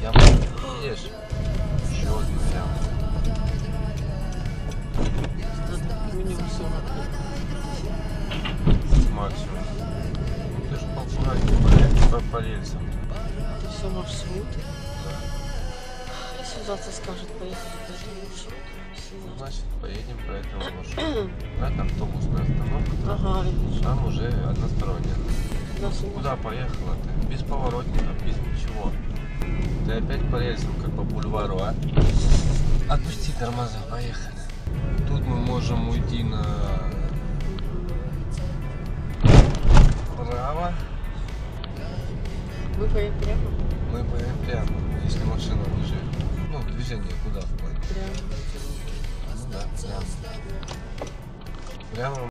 Яма. Видишь? Еще одна яма. Минимум 40. Максимум. Ну ты же поаккуратнее по рельсам. Это все маршрут. Да. Связаться скажет, поехали по этому маршруту. Ну, значит, поедем по этому маршруту. Это автобусная остановка. Ага, вижу. Там уже односторонняя. Да, с ума. Куда поехала ты? Без поворотников, без ничего. Ты опять по рельсам, как по бульвару, а? Отпусти тормоза, поехали. Тут мы можем уйти направо. Мы поедем прямо? Мы поедем прямо, если машина выживет. Ну, движение куда в плане? Прямо. Ну да, прямо. Прямо.